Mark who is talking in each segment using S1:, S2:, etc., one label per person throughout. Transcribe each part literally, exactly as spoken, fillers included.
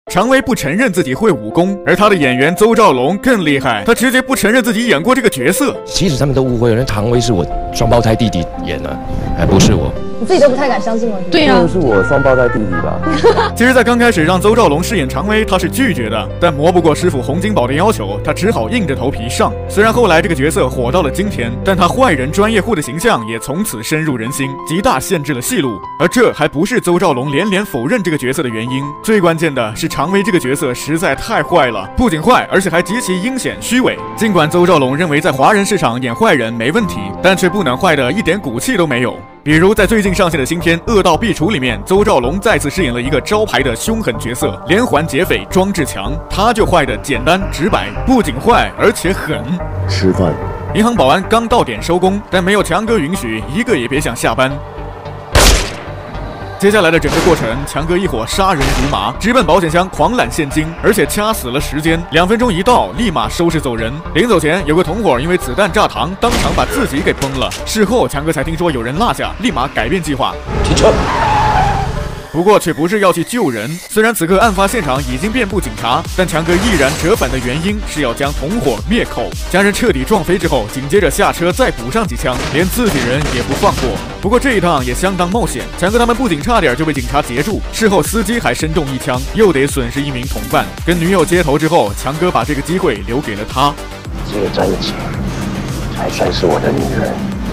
S1: 常威不承认自己会武功，而他的演员邹兆龙更厉害，他直接不承认自己演过这个角色。
S2: 其实他们都误会了，常威是我双胞胎弟弟演的，还不是我。
S3: 你自己都不太敢相信吗？
S4: 对呀、啊，
S5: 是我双胞胎弟弟吧？
S1: 其实，在刚开始让邹兆龙饰演常威，他是拒绝的，但磨不过师傅洪金宝的要求，他只好硬着头皮上。虽然后来这个角色火到了今天，但他坏人专业户的形象也从此深入人心，极大限制了戏路。而这还不是邹兆龙连连否认这个角色的原因，最关键的是常威这个角色实在太坏了，不仅坏，而且还极其阴险虚伪。尽管邹兆龙认为在华人市场演坏人没问题，但却不能坏的一点骨气都没有。比如在最近上线的新片《恶道壁橱》里面，邹兆龙再次饰演了一个招牌的凶狠角色——连环劫匪庄志强，他就坏的简单直白，不仅坏而且狠。
S5: 吃饭。
S1: 银行保安刚到点收工，但没有强哥允许，一个也别想下班。接下来的整个过程，强哥一伙杀人如麻，直奔保险箱狂揽现金，而且掐死了时间，两分钟一到，立马收拾走人。临走前，有个同伙因为子弹炸膛，当场把自己给崩了。事后，强哥才听说有人落下，立马改变计划，
S5: 停车。
S1: 不过却不是要去救人。虽然此刻案发现场已经遍布警察，但强哥毅然折返的原因是要将同伙灭口。将人彻底撞飞之后，紧接着下车再补上几枪，连自己人也不放过。不过这一趟也相当冒险，强哥他们不仅差点就被警察截住，事后司机还身中一枪，又得损失一名同伴。跟女友接头之后，强哥把这个机会留给了他。
S5: 这个詹姐才算是我的女人。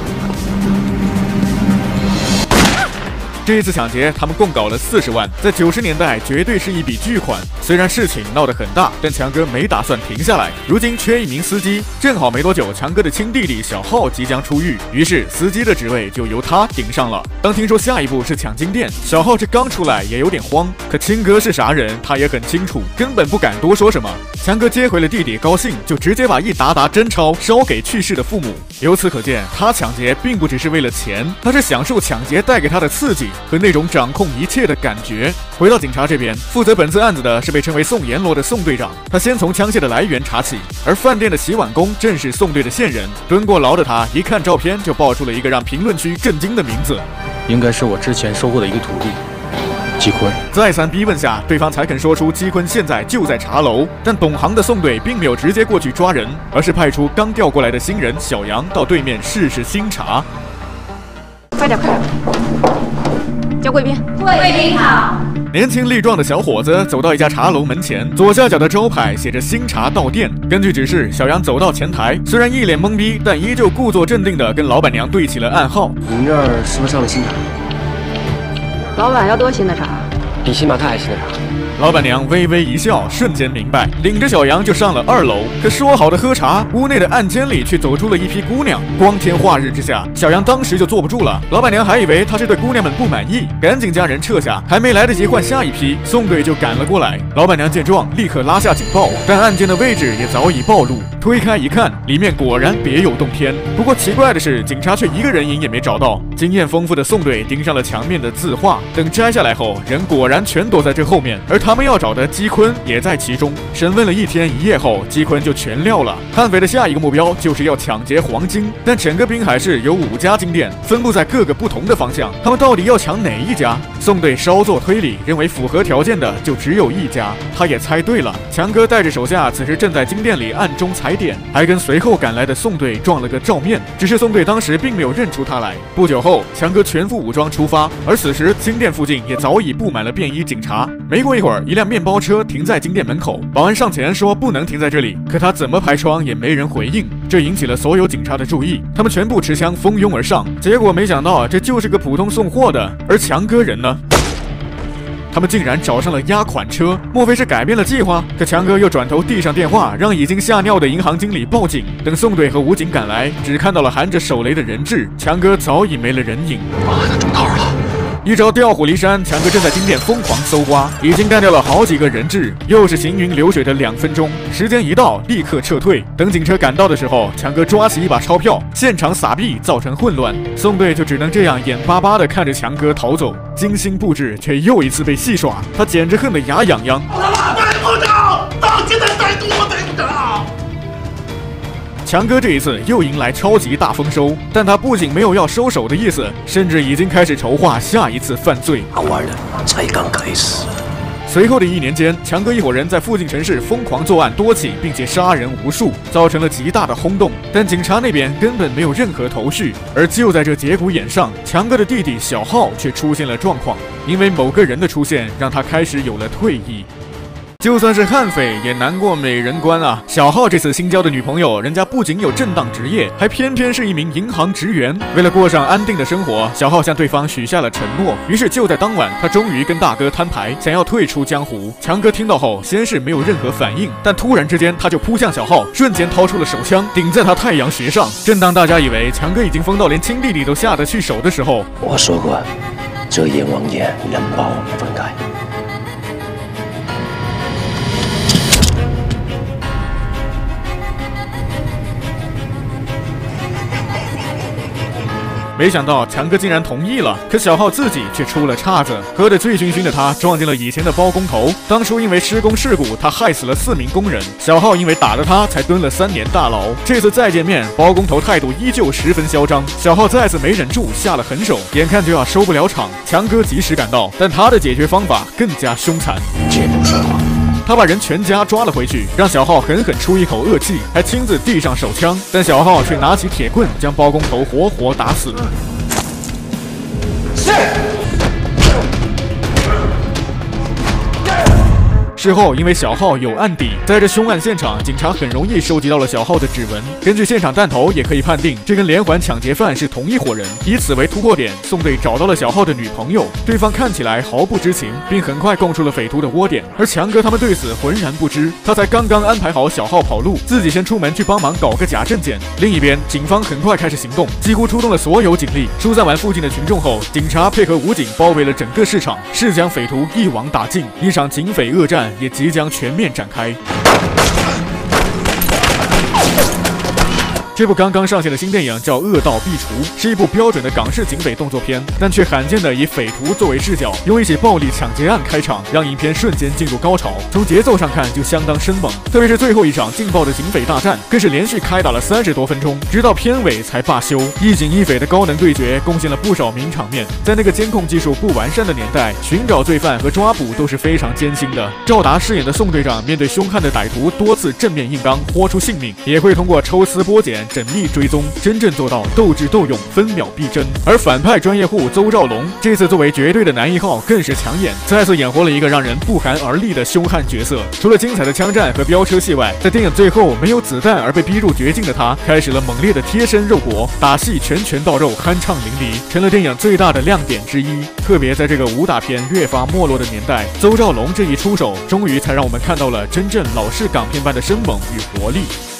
S1: 这一次抢劫，他们共搞了四十万，在九十年代绝对是一笔巨款。虽然事情闹得很大，但强哥没打算停下来。如今缺一名司机，正好没多久，强哥的亲弟弟小浩即将出狱，于是司机的职位就由他顶上了。当听说下一步是抢金店，小浩这刚出来也有点慌，可亲哥是啥人，他也很清楚，根本不敢多说什么。强哥接回了弟弟，高兴就直接把一沓沓真钞烧给去世的父母。由此可见，他抢劫并不只是为了钱，他是享受抢劫带给他的刺激和那种掌控一切的感觉。回到警察这边，负责本次案子的是被称为宋阎罗的宋队长，他先从枪械的来源查起，而饭店的洗碗工正是宋队的线人。蹲过牢的他一看照片就爆出了一个让评论区震惊的名字，
S6: 应该是我之前收过的一个徒弟姬坤。
S1: 再三逼问下，对方才肯说出姬坤现在就在茶楼。但懂行的宋队并没有直接过去抓人，而是派出刚调过来的新人小杨到对面试试新茶。
S3: 快点快点，叫贵宾。
S7: 贵宾好。
S1: 年轻力壮的小伙子走到一家茶楼门前，左下角的招牌写着新茶到店。根据指示，小杨走到前台，虽然一脸懵逼，但依旧故作镇定地跟老板娘对起了暗号。
S6: 你们这儿是不是上了新茶？
S3: 老板要多新的茶？
S2: 比新马泰还新的茶。
S1: 老板娘微微一笑，瞬间明白，领着小杨就上了二楼。可说好的喝茶，屋内的暗间里却走出了一批姑娘。光天化日之下，小杨当时就坐不住了。老板娘还以为他是对姑娘们不满意，赶紧将人撤下。还没来得及换下一批，宋队就赶了过来。老板娘见状，立刻拉下警报，但案件的位置也早已暴露。推开一看，里面果然别有洞天。不过奇怪的是，警察却一个人影也没找到。经验丰富的宋队盯上了墙面的字画，等摘下来后，人果然全躲在这后面，而他们要找的姬坤也在其中。审问了一天一夜后，姬坤就全撂了。悍匪的下一个目标就是要抢劫黄金，但整个滨海市有五家金店，分布在各个不同的方向，他们到底要抢哪一家？宋队稍作推理，认为符合条件的就只有一家。他也猜对了，强哥带着手下此时正在金店里暗中踩点，还跟随后赶来的宋队撞了个照面。只是宋队当时并没有认出他来。不久后，强哥全副武装出发，而此时金店附近也早已布满了便衣警察。没过一会儿，一辆面包车停在金店门口，保安上前说不能停在这里，可他怎么拍窗也没人回应，这引起了所有警察的注意，他们全部持枪蜂拥而上。结果没想到，这就是个普通送货的，而强哥人呢？他们竟然找上了押款车，莫非是改变了计划？可强哥又转头递上电话，让已经吓尿的银行经理报警。等宋队和武警赶来，只看到了含着手雷的人质，强哥早已没了人影。
S2: 妈的，中套了！
S1: 一招调虎离山，强哥正在金店疯狂搜刮，已经干掉了好几个人质。又是行云流水的两分钟，时间一到，立刻撤退。等警车赶到的时候，强哥抓起一把钞票，现场撒币，造成混乱。宋队就只能这样眼巴巴地看着强哥逃走，精心布置却又一次被戏耍，他简直恨得牙痒痒。
S7: 我他妈逮不着，到现在逮住我逮不着。
S1: 强哥这一次又迎来超级大丰收，但他不仅没有要收手的意思，甚至已经开始筹划下一次犯罪。
S5: 好玩的才刚开始。
S1: 随后的一年间，强哥一伙人在附近城市疯狂作案多起，并且杀人无数，造成了极大的轰动。但警察那边根本没有任何头绪。而就在这节骨眼上，强哥的弟弟小浩却出现了状况，因为某个人的出现，让他开始有了退意。就算是悍匪也难过美人关啊！小浩这次新交的女朋友，人家不仅有正当职业，还偏偏是一名银行职员。为了过上安定的生活，小浩向对方许下了承诺。于是就在当晚，他终于跟大哥摊牌，想要退出江湖。强哥听到后，先是没有任何反应，但突然之间他就扑向小浩，瞬间掏出了手枪，顶在他太阳穴上。正当大家以为强哥已经疯到连亲弟弟都下得去手的时候，
S5: 我说过，这阎王爷能把我们分开。
S1: 没想到强哥竟然同意了，可小浩自己却出了岔子。喝得醉醺醺的他撞进了以前的包工头。当初因为施工事故，他害死了四名工人，小浩因为打了他才蹲了三年大牢。这次再见面，包工头态度依旧十分嚣张。小浩再次没忍住下了狠手，眼看就要收不了场，强哥及时赶到，但他的解决方法更加凶残。
S5: 绝不说谎。
S1: 他把人全家抓了回去，让小浩狠狠出一口恶气，还亲自递上手枪，但小浩却拿起铁棍将包工头活活打死。是。事后，因为小浩有案底，在这凶案现场，警察很容易收集到了小浩的指纹。根据现场弹头，也可以判定这跟连环抢劫犯是同一伙人。以此为突破点，宋队找到了小浩的女朋友，对方看起来毫不知情，并很快供出了匪徒的窝点。而强哥他们对此浑然不知，他才刚刚安排好小浩跑路，自己先出门去帮忙搞个假证件。另一边，警方很快开始行动，几乎出动了所有警力。疏散完附近的群众后，警察配合武警包围了整个市场，誓将匪徒一网打尽。一场警匪恶战也即将全面展开。这部刚刚上线的新电影叫《恶道必除》，是一部标准的港式警匪动作片，但却罕见的以匪徒作为视角，用一起暴力抢劫案开场，让影片瞬间进入高潮。从节奏上看就相当生猛，特别是最后一场劲爆的警匪大战，更是连续开打了三十多分钟，直到片尾才罢休。一警一匪的高能对决，贡献了不少名场面。在那个监控技术不完善的年代，寻找罪犯和抓捕都是非常艰辛的。赵达饰演的宋队长，面对凶悍的歹徒，多次正面硬刚，豁出性命，也会通过抽丝剥茧、缜密追踪，真正做到斗智斗勇，分秒必争。而反派专业户邹兆龙这次作为绝对的男一号，更是抢眼，再次演活了一个让人不寒而栗的凶悍角色。除了精彩的枪战和飙车戏外，在电影最后没有子弹而被逼入绝境的他，开始了猛烈的贴身肉搏，打戏拳拳到肉，酣畅淋漓，成了电影最大的亮点之一。特别在这个武打片越发没落的年代，邹兆龙这一出手，终于才让我们看到了真正老式港片般的生猛与活力。